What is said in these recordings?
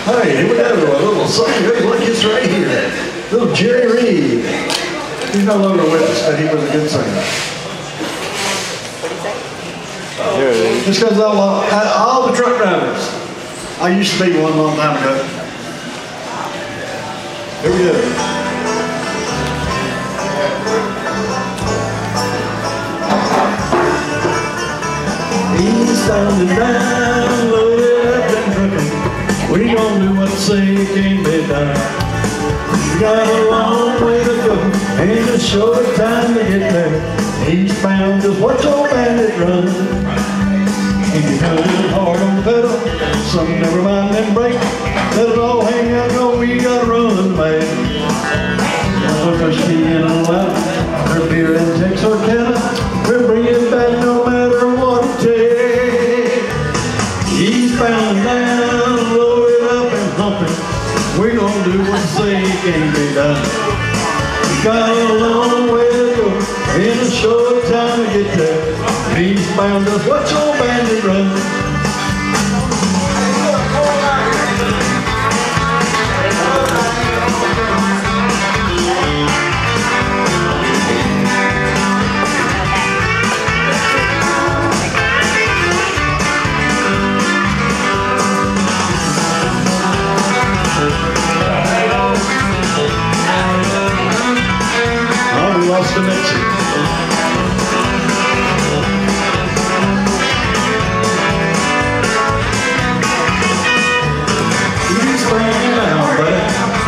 Hey, here we go. A little song. Look, it's right here. Little Jerry Reed. He's no longer with us, but he was a good singer. This goes all the truck drivers. I used to be one a long time ago. Here we go. Eastbound and down, loaded up and trucking. We gon' do what say can't be done. We got a long way to go, and a short time to get there. Eastbound, just watch your bandit run. And you're coming hard on the pedal, so never mind them brakes. Let it all hang out, go, we gotta run, man. Look her skiing all out, her beer and Texarkana. We're bringing back no matter what it takes. Eastbound and down, loaded up and humping. We're gonna do what say can't be done. We got a long way to go, in a short time to get there. Eastbound, just watch your bandit run. Lost connection. He's bringing out, buddy.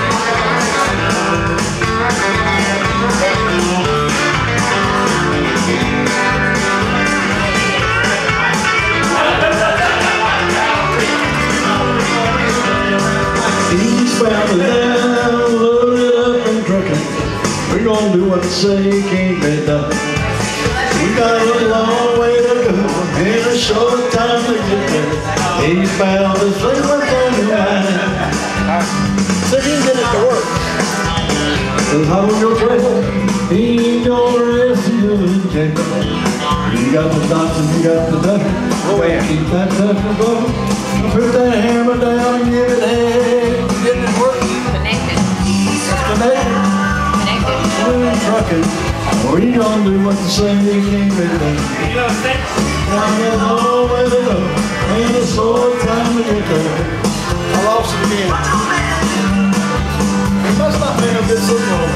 Eastbound and down, loaded up and trucking. We're gonna do what say can't be done. We got a long way to go, in a short time to get there. Eastbound is like what's on your mind. So you can get it to work. Cause hold your breath, he ain't gonna rest you in jail. You got the dots and you got the duck. Oh yeah. Keep that duck going. Put that hammer down and give it head. Getting it work. Connected. Connected. Trucking, we gonna do what the say can't be done. Got a long way to go, and a short time to get there. I lost it again. It must not be a good signal.